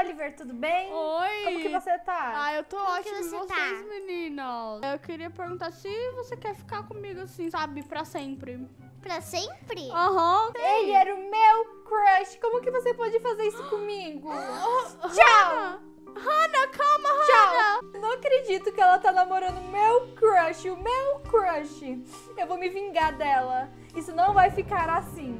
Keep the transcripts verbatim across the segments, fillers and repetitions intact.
Oliver, tudo bem? Oi! Como que você tá? Ah, eu tô Como ótima. que E você vocês, tá? meninas? Eu queria perguntar se você quer ficar comigo assim, sabe? Pra sempre. Pra sempre? Aham. Ele era o meu crush. Como que você pode fazer isso comigo? Tchau! Hannah, calma, Tchau! Hannah! Não acredito que ela tá namorando o meu crush, o meu crush. Eu vou me vingar dela. Isso não vai ficar assim.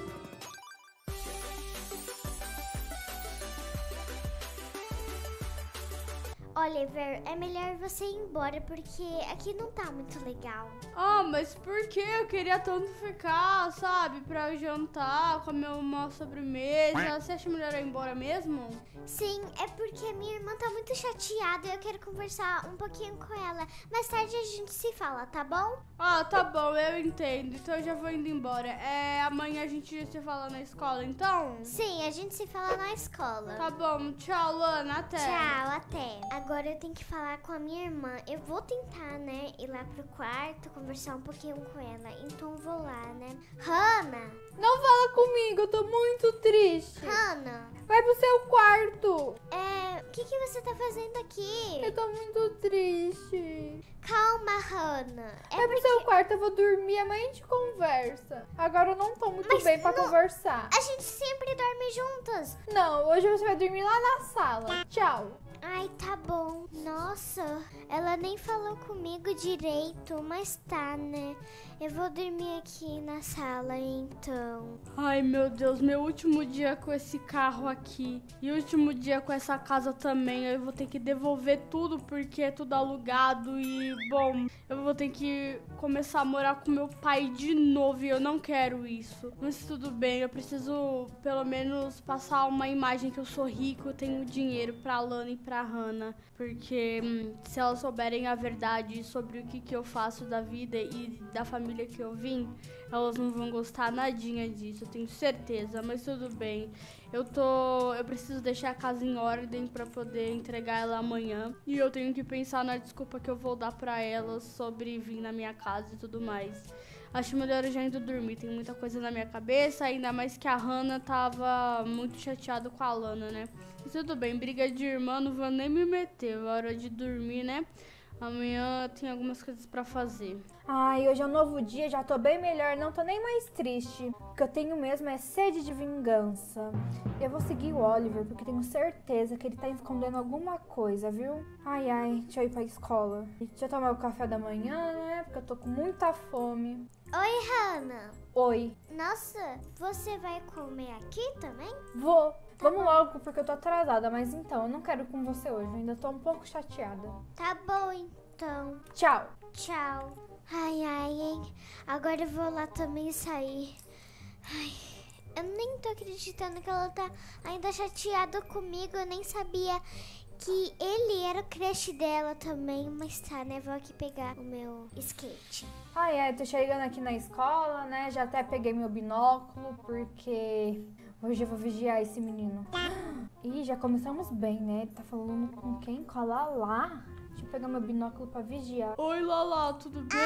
Oliver, é melhor você ir embora porque aqui não tá muito legal. Ah, mas por que? Eu queria tanto ficar, sabe? Pra jantar, comer uma sobremesa. Você acha melhor eu ir embora mesmo? Sim, é porque a minha irmã tá muito chateada e eu quero conversar um pouquinho com ela. Mais tarde a gente se fala, tá bom? Ah, tá bom, eu entendo. Então eu já vou indo embora. É, amanhã a gente se fala na escola, então? Sim, a gente se fala na escola. Tá bom, tchau, Lana, até. Tchau, até. Agora eu tenho que falar com a minha irmã. Eu vou tentar, né, ir lá pro quarto, conversar um pouquinho com ela. Então eu vou lá, né? Hannah! Não fala comigo, eu tô muito triste. Hannah! Vai pro seu quarto. É, o que, que você tá fazendo aqui? Eu tô muito triste. Calma, Hannah. É Vai pro porque seu quarto, eu vou dormir, amanhã a gente conversa. Agora eu não tô muito Mas bem pra não- conversar. a gente sempre dorme juntas. Não, hoje você vai dormir lá na sala. Tchau. Ai, tá bom. Nossa, ela nem falou comigo direito, mas tá, né? Eu vou dormir aqui na sala, então. Ai, meu Deus, meu último dia com esse carro aqui e último dia com essa casa também. Eu vou ter que devolver tudo porque é tudo alugado e, bom, eu vou ter que começar a morar com meu pai de novo e eu não quero isso. Mas tudo bem, eu preciso pelo menos passar uma imagem que eu sou rico, eu tenho dinheiro pra Lana e pra Hannah. Porque hum, se elas souberem a verdade sobre o que, que eu faço da vida e da família que eu vim, elas não vão gostar nadinha disso, eu tenho certeza, mas tudo bem. Eu tô, eu preciso deixar a casa em ordem pra poder entregar ela amanhã. E eu tenho que pensar na desculpa que eu vou dar pra elas sobre vir na minha casa e tudo mais. Acho melhor eu já indo dormir, tem muita coisa na minha cabeça, ainda mais que a Hannah tava muito chateada com a Lana, né? Mas tudo bem, briga de irmã, não vou nem me meter, é hora de dormir, né? Amanhã tem algumas coisas pra fazer. Ai, hoje é um novo dia, já tô bem melhor, não tô nem mais triste. O que eu tenho mesmo é sede de vingança. Eu vou seguir o Oliver, porque tenho certeza que ele tá escondendo alguma coisa, viu? Ai, ai, deixa eu ir pra escola. Deixa eu tomar o café da manhã, né? Porque eu tô com muita fome. Oi, Hannah. Oi, Nossa, você vai comer aqui também? vou. Vamos logo, porque eu tô atrasada, mas então, eu não quero ir com você hoje, eu ainda tô um pouco chateada. Tá bom, então. Tchau. Tchau. Ai, ai, hein? Agora eu vou lá também sair. Ai, eu nem tô acreditando que ela tá ainda chateada comigo. Eu nem sabia que ele era o crush dela também. Mas tá, né? Vou aqui pegar o meu skate. Ai, é, tô chegando aqui na escola, né? Já até peguei meu binóculo, porque hoje eu vou vigiar esse menino. Ih, já começamos bem, né? Ele tá falando com quem? Com a Lala? Deixa eu pegar meu binóculo pra vigiar. Oi, Lala, tudo bem?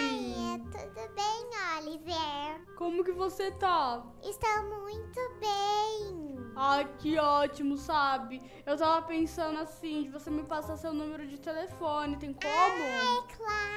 Ai, tudo bem, Oliver? Como que você tá? Estou muito bem. Ai, que ótimo, sabe? Eu tava pensando assim, de você me passar seu número de telefone, tem como? É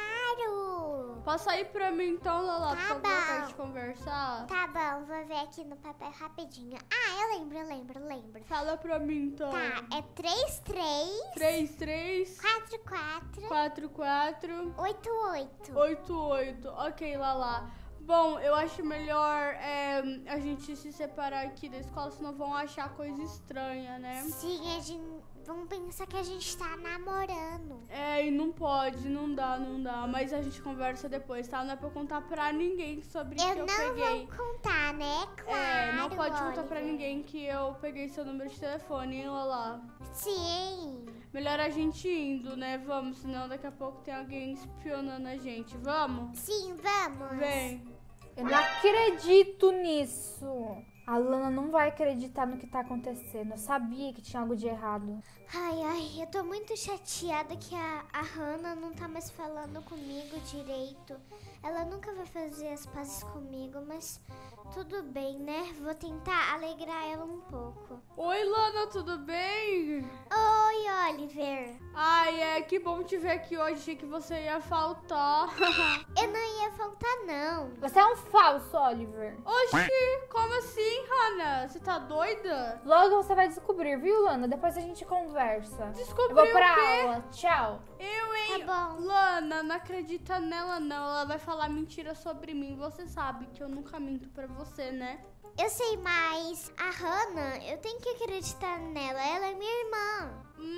claro. Passa aí pra mim então, Lala, por Tá favor, bom. pra gente conversar. Tá bom, vou ver aqui no papel rapidinho. Ah, eu lembro, eu lembro, eu lembro. Fala pra mim então. Tá, é três três três três quatro quatro quatro quatro oito oito. oito oito. Ok, Lala. Bom, eu acho melhor é, a gente se separar aqui da escola, senão vão achar coisa estranha, né? Sim, a gente, vão pensar que a gente tá namorando. É, e não pode, não dá, não dá. Mas a gente conversa depois, tá? Não é pra eu contar pra ninguém sobre que Eu eu não peguei. vou contar, né? Claro, É, não pode contar pra Oliver. ninguém que eu peguei seu número de telefone, hein, Lala? Sim. Melhor a gente indo, né? Vamos, senão daqui a pouco tem alguém espionando a gente. Vamos? Sim, vamos. Vem. Eu não acredito nisso. A Lana não vai acreditar no que tá acontecendo. Eu sabia que tinha algo de errado. Ai, ai, eu tô muito chateada que a, a Hannah não tá mais falando comigo direito. Ela nunca vai fazer as pazes comigo, mas tudo bem, né? Vou tentar alegrar ela um pouco. Oi, Lana, tudo bem? Oi, Oliver. Ai, é, que bom te ver aqui hoje. Achei que você ia faltar. Eu não ia faltar, não. Você é um falso, Oliver. Oxi, como assim, Hannah? Você tá doida? Logo você vai descobrir, viu, Lana? Depois a gente conversa. Descobriu Eu vou pra o quê? aula. Tchau. Eu, hein? Tá bom. Lana, não acredita nela, não. Ela vai falar mentira sobre mim. Você sabe que eu nunca minto pra você, né? Eu sei, mas a Hannah, eu tenho que acreditar nela. Ela é minha irmã.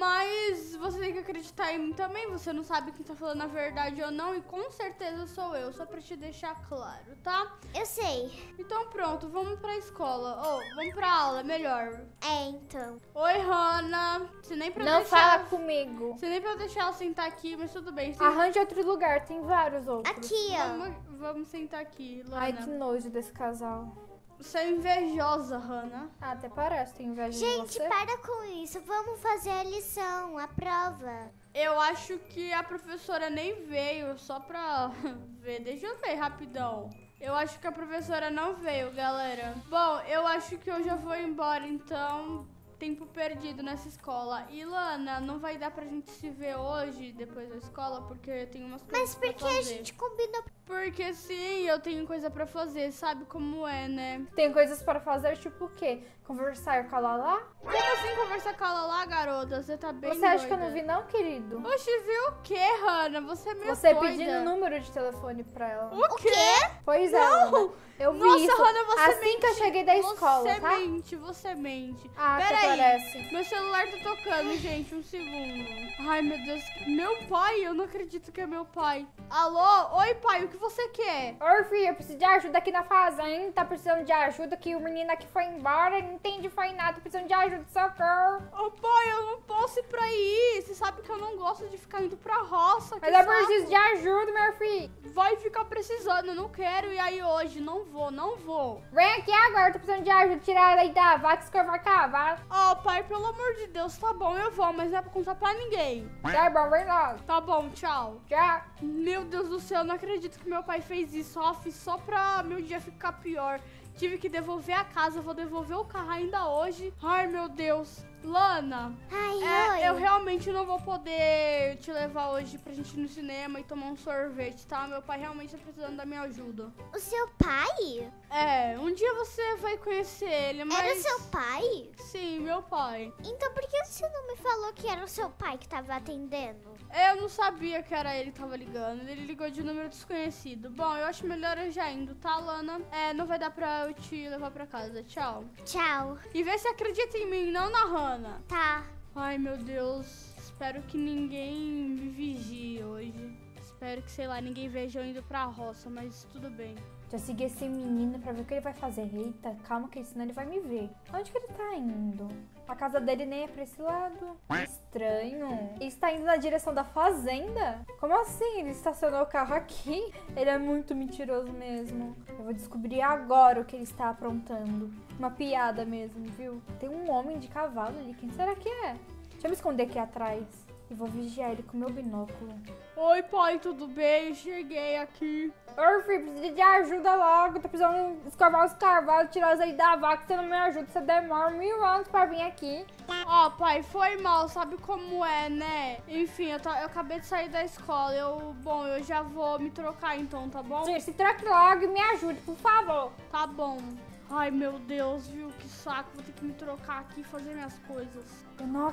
Mas você tem que acreditar em mim também. Você não sabe quem tá falando a verdade ou não. E com certeza sou eu. Só pra te deixar claro, tá? Eu sei. Então pronto, vamos pra escola. Ou, oh, vamos pra aula, melhor. É, então. Oi, Hannah. Você nem pra Não deixar... fala comigo. Você nem pra deixar ela sentar aqui, mas tudo bem. Você... Arranje outro lugar, tem vários outros. Aqui, ó. Vamos, vamos sentar aqui, Lana. Ai, que nojo desse casal. Você é invejosa, Hannah. Ah, até parece, tem inveja de Gente, você. para com isso. Vamos fazer a lição, a prova. Eu acho que a professora nem veio, só pra ver. Deixa eu ver rapidão. Eu acho que a professora não veio, galera. Bom, eu acho que eu já vou embora, então... Tempo perdido nessa escola. E, Lana, não vai dar pra gente se ver hoje, depois da escola, porque eu tenho umas coisas Mas por pra que fazer. a gente combinou? Porque sim, eu tenho coisa pra fazer, sabe como é, né? Tem coisas para fazer, tipo o quê? Conversar com a Lala? Como assim conversar com ela lá, garota? Você tá bem Você acha que eu doida. não vi não, querido? Oxe, viu o quê, Hannah? Você é meio Você doida. pedindo o número de telefone pra ela. O quê? Pois é, Lana. Eu vi Nossa, isso Hannah, você assim mente. que eu cheguei da escola, Você tá? mente, você mente. Ah, até Peraí, parece. meu celular tá tocando, gente, um segundo. Ai, meu Deus, meu pai? Eu não acredito que é meu pai. Alô? Oi, pai, o que você quer? Ô, filho, eu preciso de ajuda aqui na fazenda. Tá precisando de ajuda, que o menino aqui foi embora. Não entendi, foi nada. Tô precisando de ajuda, socorro. Ô, pai, eu não posso ir pra aí. Você sabe que eu não gosto de ficar indo pra roça. Mas que eu saco. preciso de ajuda, meu filho. Vai ficar precisando, eu não quero ir aí hoje. Não vou, não vou. Vem aqui agora, tô precisando de ajuda. Tirar aí da vaca, escovar cavalo. Ó, pai, pelo amor de Deus, tá bom, eu vou, mas não é pra contar pra ninguém. Tá bom, vem logo. Tá bom, tchau. Tchau. Meu Deus do céu, eu não acredito que meu pai fez isso. Ó, fiz só pra meu dia ficar pior. Tive que devolver a casa, vou devolver o carro ainda hoje. Ai, meu Deus. Lana, Ai, é, oi. eu realmente não vou poder te levar hoje pra gente ir no cinema e tomar um sorvete, tá? Meu pai realmente tá precisando da minha ajuda. O seu pai? É, um dia você vai conhecer ele, mas... Era o seu pai? Sim, meu pai. Então por que você não me falou que era o seu pai que tava atendendo? Eu não sabia que era ele que tava ligando. Ele ligou de número desconhecido. Bom, eu acho melhor eu já indo, tá, Lana? É, não vai dar pra eu te levar pra casa. Tchau. Tchau. E vê se acredita em mim, não na Hannah. Tá. Ai, meu Deus. Espero que ninguém me vigie hoje. Espero que, sei lá, ninguém veja eu indo pra roça, mas tudo bem. Já segui esse menino pra ver o que ele vai fazer. Eita, calma que senão ele vai me ver. Onde que ele tá indo? A casa dele nem é pra esse lado. Estranho. Ele está indo na direção da fazenda? Como assim? Ele estacionou o carro aqui? Ele é muito mentiroso mesmo. Eu vou descobrir agora o que ele está aprontando. Uma piada mesmo, viu? Tem um homem de cavalo ali. Quem será que é? Deixa eu me esconder aqui atrás. E vou vigiar ele com meu binóculo. Oi, pai, tudo bem? Cheguei aqui. Ô, filho, preciso de ajuda logo. Tô precisando escovar os cavalos, tirar os aí da vaca. Você não me ajuda, você demora mil anos pra vir aqui. Ó, pai, foi mal, sabe como é, né? Enfim, eu, tá, eu acabei de sair da escola. Eu, bom, eu já vou me trocar então, tá bom? Sim, se troque logo e me ajude, por favor. Tá bom. Ai, meu Deus, viu? Que saco. Vou ter que me trocar aqui e fazer minhas coisas. Eu não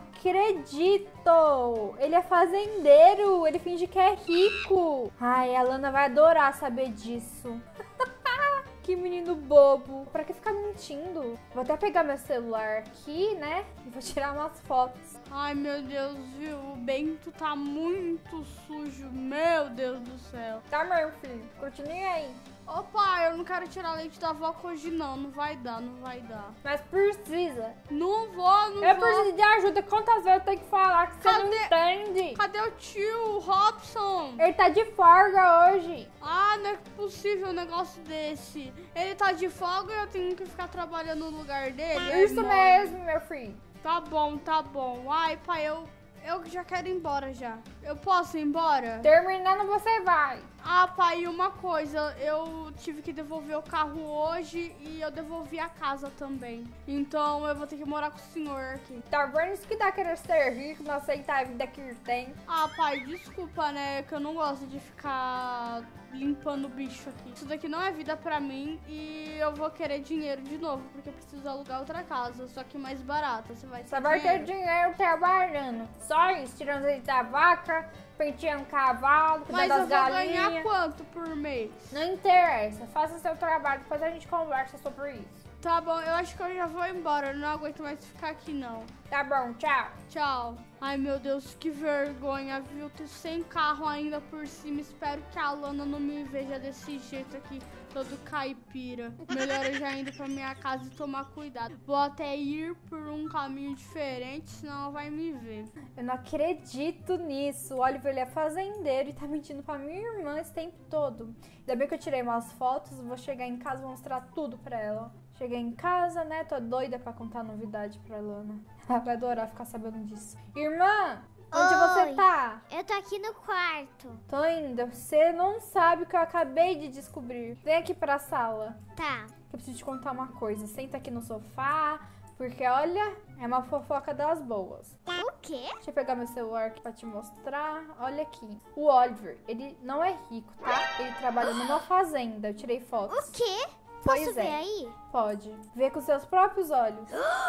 acredito. Ele é fazendeiro. Ele finge que é rico. Ai, a Lana vai adorar saber disso. Que menino bobo. Pra que ficar mentindo? Vou até pegar meu celular aqui, né? E vou tirar umas fotos. Ai, meu Deus, viu? O Bento tá muito sujo. Meu Deus do céu. Tá, meu filho. Continue aí. Ô, pai, eu não quero tirar leite da vaca hoje, não. Não vai dar, não vai dar. Mas precisa. Não vou, não Eu vou. preciso precisa de ajuda. Quantas vezes eu tenho que falar que você Cadê- não entende? Cadê o tio Robson? Ele tá de folga hoje. Ah, não é possível um negócio desse. Ele tá de folga e eu tenho que ficar trabalhando no lugar dele? É Isso mole. mesmo, meu filho. Tá bom, tá bom. Ai, pai, eu, eu já quero ir embora já. Eu posso ir embora? Terminando, você vai. Ah, pai, uma coisa, eu tive que devolver o carro hoje e eu devolvi a casa também. Então eu vou ter que morar com o senhor aqui. Tá vendo isso que dá querer ser rico, não aceitar a vida que ele tem? Ah, pai, desculpa, né, que eu não gosto de ficar limpando o bicho aqui. Isso daqui não é vida pra mim e eu vou querer dinheiro de novo, porque eu preciso alugar outra casa, só que mais barata. Você vai ter Você vai ter dinheiro. dinheiro trabalhando. Só isso, tirando leite da vaca, penteando cavalo, cuidando Mas das eu vou galinhas. ganhar quanto por mês? Não interessa, faça seu trabalho, depois a gente conversa sobre isso. Tá bom, eu acho que eu já vou embora, eu não aguento mais ficar aqui não. Tá bom, tchau. Tchau. Ai, meu Deus, que vergonha, viu? Tô sem carro ainda por cima. Espero que a Lana não me veja desse jeito aqui, todo caipira. Melhor eu já indo pra minha casa e tomar cuidado. Vou até ir por um caminho diferente, senão ela vai me ver. Eu não acredito nisso. O Oliver, ele é fazendeiro e tá mentindo pra minha irmã esse tempo todo. Ainda bem que eu tirei umas fotos, vou chegar em casa e mostrar tudo pra ela. Cheguei em casa, né? Tô doida pra contar novidade pra Lana. Ela vai adorar ficar sabendo disso. Irmã, onde Oi. você tá? Eu tô aqui no quarto. Tô indo. Você não sabe o que eu acabei de descobrir. Vem aqui pra sala. Tá. Eu preciso te contar uma coisa. Senta aqui no sofá, porque olha, é uma fofoca das boas. O quê? Deixa eu pegar meu celular aqui pra te mostrar. Olha aqui. O Oliver, ele não é rico, tá? Ele trabalha numa fazenda. Eu tirei fotos. O quê? Pois Posso é. ver aí? Pode. Ver com seus próprios olhos.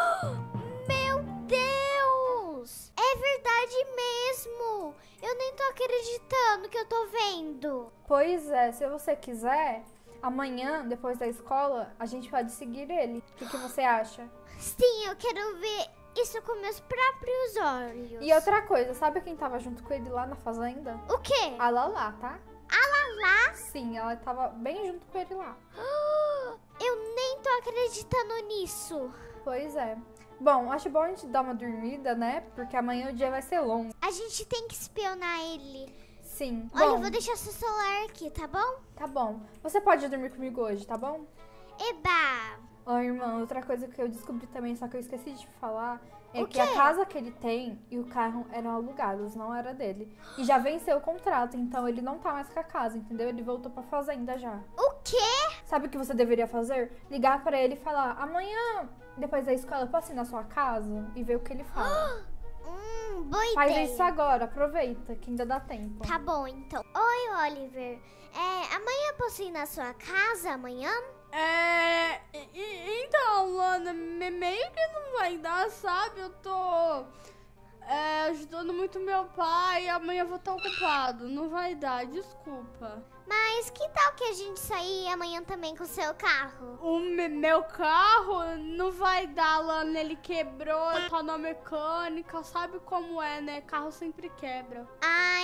Meu Deus! É verdade mesmo! Eu nem tô acreditando que eu tô vendo. Pois é, se você quiser, amanhã, depois da escola, a gente pode seguir ele. O que, que você acha? Sim, eu quero ver isso com meus próprios olhos. E outra coisa, sabe quem tava junto com ele lá na fazenda? O quê? A Lala, tá? Lá? Sim, ela tava bem junto com ele lá. Eu nem tô acreditando nisso. Pois é. Bom, acho bom a gente dar uma dormida, né? Porque amanhã o dia vai ser longo. A gente tem que espionar ele. Sim. Olha, bom, eu vou deixar seu celular aqui, tá bom? tá bom. Você pode dormir comigo hoje, tá bom? Eba! Ó, irmão, outra coisa que eu descobri também, só que eu esqueci de falar, é O que a quê? casa que ele tem e o carro eram alugados, não era dele. E já venceu o contrato, então ele não tá mais com a casa, entendeu? Ele voltou pra fazenda já. O quê? Sabe o que você deveria fazer? Ligar pra ele e falar, amanhã, depois da escola, eu posso ir na sua casa e ver o que ele fala. Hum, boa Faz ideia. isso agora, aproveita, que ainda dá tempo. Tá bom, então. Oi, Oliver. É, amanhã eu posso ir na sua casa? Amanhã? É. e- e- Então, Lana, me- meio que não vai dar, sabe? Eu tô é, ajudando muito meu pai e amanhã eu vou estar ocupado. Não vai dar, desculpa. Mas que tal que a gente sair amanhã também com o seu carro? O me- meu carro não vai dar, Lana. Ele quebrou, tá na mecânica. Sabe como é, né? Carro sempre quebra. Ah,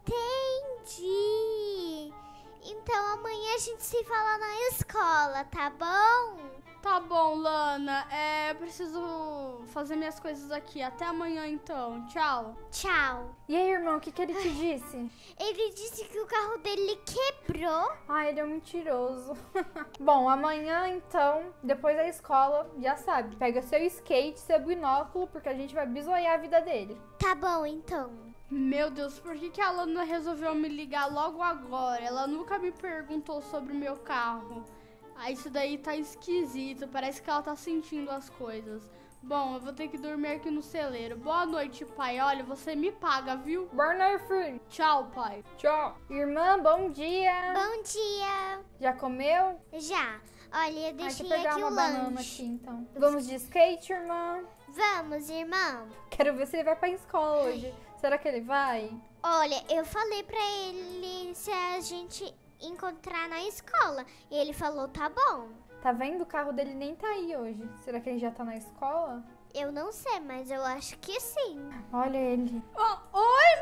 entendi. Então amanhã a gente se fala na escola, tá bom? Tá bom, Lana. É, eu preciso fazer minhas coisas aqui. Até amanhã, então. Tchau. Tchau. E aí, irmão, o que, que ele te disse? Ele disse que o carro dele quebrou. Ah, ele é um mentiroso. Bom, amanhã, então, depois da escola, já sabe, pega seu skate, seu binóculo, porque a gente vai bisoiar a vida dele. Tá bom, então. Meu Deus, por que, que a Lana resolveu me ligar logo agora? Ela nunca me perguntou sobre o meu carro. Ah, isso daí tá esquisito. Parece que ela tá sentindo as coisas. Bom, eu vou ter que dormir aqui no celeiro. Boa noite, pai. Olha, você me paga, viu? Burner Free. Tchau, pai. Tchau. Irmã, bom dia. Bom dia. Já comeu? Já. Olha, eu Ah, deixa deixei eu pegar aqui uma o banana lanche. aqui, então. Vamos de skate, irmã? Vamos, irmão. Quero ver se ele vai pra escola hoje. Será que ele vai? Olha, eu falei pra ele se a gente encontrar na escola. E ele falou, tá bom. Tá vendo? O carro dele nem tá aí hoje. Será que ele já tá na escola? Eu não sei, mas eu acho que sim. Olha ele. Oh, oi,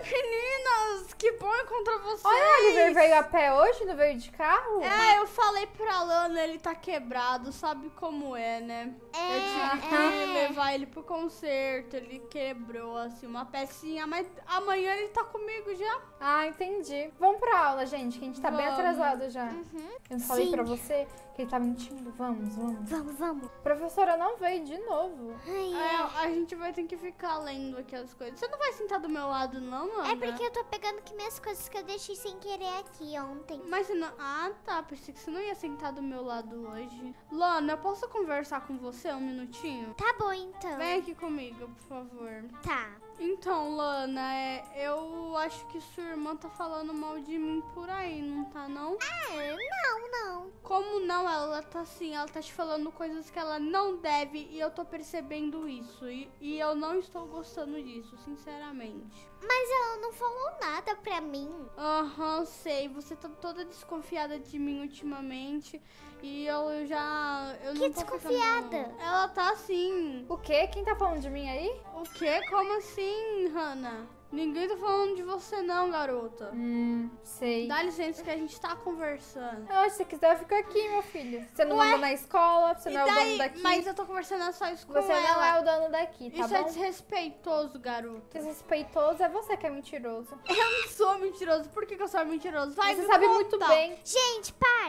meninas! Que bom encontrar vocês! Olha, o Oliver veio a pé hoje, não veio de carro? É, eu falei pra Lana, ele tá quebrado, sabe como é, né? É, eu tive que é. levar ele pro concerto, ele quebrou, assim, uma pecinha, mas amanhã ele tá comigo já. Ah, entendi. Vamos pra aula, gente, que a gente tá bem Vamos. atrasado já. Uhum. Eu não falei Sim. pra você que ele tá mentindo. Vamos, vamos. Vamos, vamos. A professora não veio de novo. Ai, É, ai. a gente vai ter que ficar lendo aqui as coisas. Você não vai sentar do meu lado, não, Lana? É porque eu tô pegando aqui minhas coisas que eu deixei sem querer aqui ontem. Mas você não... Ah, tá. Pensei que você não ia sentar do meu lado hoje. Lana, eu posso conversar com você um minutinho? Tá bom, então. Vem aqui comigo, por favor. Tá. Então, Lana, é, eu acho que sua irmã tá falando mal de mim por aí, não tá, não? É, não, não. Como não? Ela tá assim, ela tá te falando coisas que ela não deve e eu tô percebendo isso. E, e eu não estou gostando disso, sinceramente. Mas ela não falou nada pra mim. Aham, sei. Você tá toda desconfiada de mim ultimamente. E eu já... Eu Que não tô desconfiada? ficando- Ela tá assim. O quê? Quem tá falando de mim aí? O quê? Como assim, Hannah? Ninguém tá falando de você não, garota. Hum, sei. Dá licença que a gente tá conversando. Ah, se você quiser, fica aqui, meu filho. Você não Ué? anda na escola, você E não é o daí? dono daqui. Mas eu tô conversando só isso com Você ela. não é o dono daqui, tá Isso é bom? desrespeitoso, garota. Desrespeitoso é você que é mentiroso. Eu não sou mentiroso. Por que, que eu sou mentiroso? Vai, Você me sabe conta. muito bem. Gente,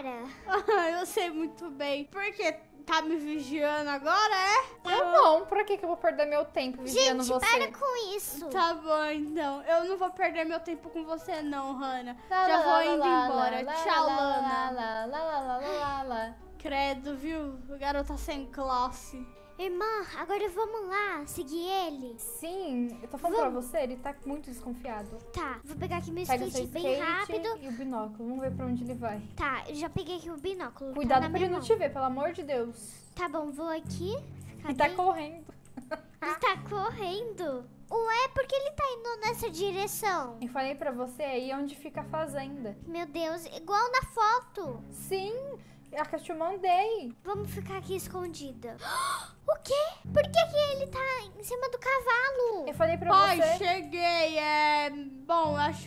para. Eu sei muito bem. Por quê? Tá me vigiando agora, é? Eu não, pra que que eu vou perder meu tempo vigiando Gente, você? para com isso. Tá bom, então. Eu não vou perder meu tempo com você, não, Hannah. Lá, Já lá, vou lá, indo lá, embora. lá, Tchau, lá, Lana. lá, lá, lá, lá, lá, lá, lá. Credo, viu? O garoto tá sem classe. Irmã, agora vamos lá, seguir ele. Sim, eu tô falando pra você, ele tá muito desconfiado. Tá, vou pegar aqui meu Pega o seu skate bem skate rápido. e o binóculo. Vamos ver pra onde ele vai. Tá, eu já peguei aqui o binóculo. Cuidado tá na pra ele minha não mão. te ver, pelo amor de Deus. Tá bom, vou aqui. Ele tá Cadê? correndo. Ele tá correndo. Ué, por que ele tá indo nessa direção? Eu falei pra você aí onde fica a fazenda. Meu Deus, igual na foto. Sim, a que eu te mandei. Vamos ficar aqui escondida. O quê? Por que, que ele tá em cima do cavalo? Eu falei pra Pai, você. cheguei. É. Bom, acho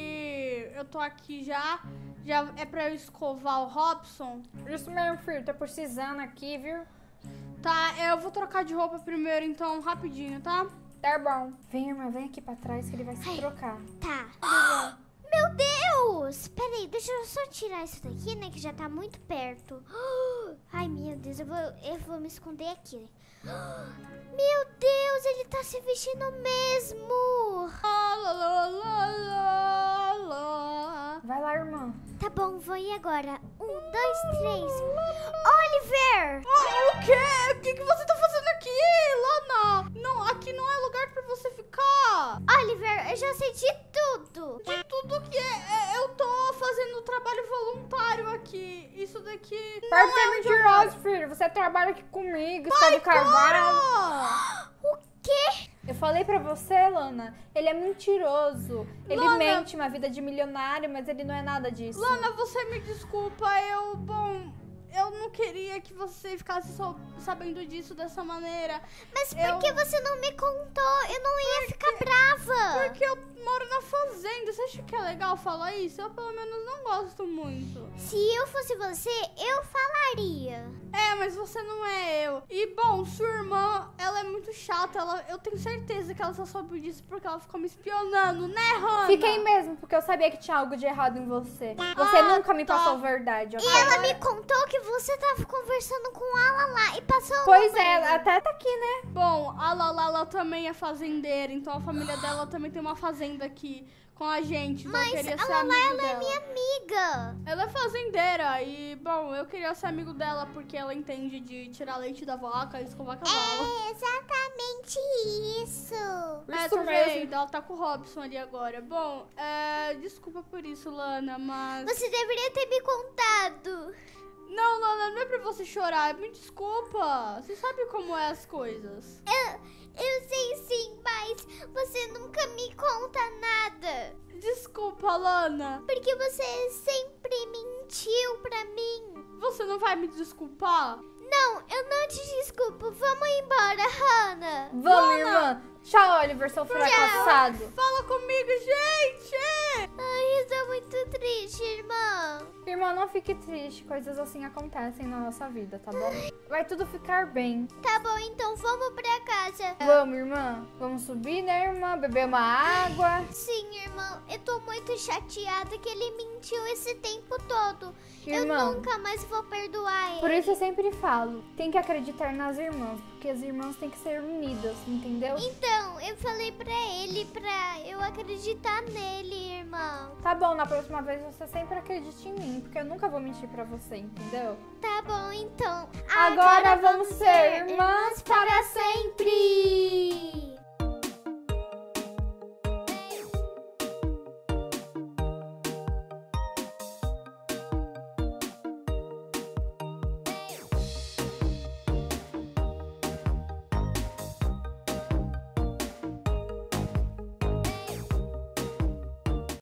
que eu tô aqui já. Já é pra eu escovar o Robson. Isso mesmo, filho, tô precisando aqui, viu? Tá, eu vou trocar de roupa primeiro, então, rapidinho, tá? Tá bom. Vem, irmã, vem aqui pra trás que ele vai se Ai. trocar. Tá. Meu Deus! Peraí, deixa eu só tirar isso daqui, né? Que já tá muito perto. Ai, meu Deus, eu vou, eu vou me esconder aqui. Meu Deus, ele tá se vestindo mesmo. Lá, lá, lá, lá, lá, lá. Vai lá, irmã. Tá bom, vou ir agora. Um, dois, três. Oliver! Ah, o quê? O que, que você tá fazendo aqui, Lana? Não, aqui não é lugar pra você ficar. Oliver, eu já sei de tudo. De tudo que é, é, eu tô fazendo trabalho voluntário aqui. Isso daqui Para não de ser é um mentiroso, filho. Você trabalha aqui comigo, está no cavalo. trabalho. O quê? Eu falei pra você, Lana, ele é mentiroso. Ele Lana- mente uma vida de milionário, mas ele não é nada disso. Lana, você me desculpa, eu, bom, eu não queria que você ficasse só sabendo disso dessa maneira. Mas por Eu- que você não me contou? Eu não ia ficar brava. Porque eu moro na fazenda. Você acha que é legal falar isso? Eu, pelo menos, não gosto muito. Se eu fosse você, eu falaria. É, mas você não é eu. E, bom, sua irmã, ela é muito chata. Ela, eu tenho certeza que ela só soube disso porque ela ficou me espionando, né, Hannah? Fiquei mesmo, porque eu sabia que tinha algo de errado em você. Você Ah, nunca me tá. passou verdade, ok? E ela me contou que você tava conversando com ela lá e passou o Pois número. é, ela até tá aqui, né? Bom, a Lalala também é fazendeira, então a família dela também tem uma fazenda aqui com a gente. Então Mas eu queria a ser Lala, amigo ela dela. é minha amiga. Ela é fazendeira e, bom, eu queria ser amigo dela porque ela entende de tirar leite da vaca e escovar cavalo. É exatamente isso. É, Isso tô mesmo. vendo, ela tá com o Robson ali agora. Bom, é, desculpa por isso, Lana, mas... Você deveria ter me contado. Não, Lana, não é pra você chorar, me desculpa. Você sabe como é as coisas. Eu, eu sei sim, mas você nunca me conta nada. Desculpa, Lana. Porque você sempre mentiu pra mim. Você não vai me desculpar? Não, eu não te desculpo. Vamos embora, Hannah. Vamos, Lana! irmã. Tchau, Oliver, seu fracassado. Fala comigo, gente! Ai, eu tô muito triste, irmão. Irmão, não fique triste. Coisas assim acontecem na nossa vida, tá bom? Vai tudo ficar bem. Tá bom, então vamos pra casa. Vamos, irmã. Vamos subir, né, irmã? Beber uma água. Sim, irmão. Eu tô muito chateada que ele mentiu esse tempo todo. Irmão, Eu nunca mais vou perdoar ele. por isso eu sempre falo, tem que acreditar nas irmãs, porque as irmãs têm que ser unidas, entendeu? Então, eu falei pra ele pra eu acreditar nele, irmão. Tá bom, na próxima vez você sempre acredite em mim, porque eu nunca vou mentir pra você, entendeu? Tá bom, então. Agora vamos ser irmãs para sempre!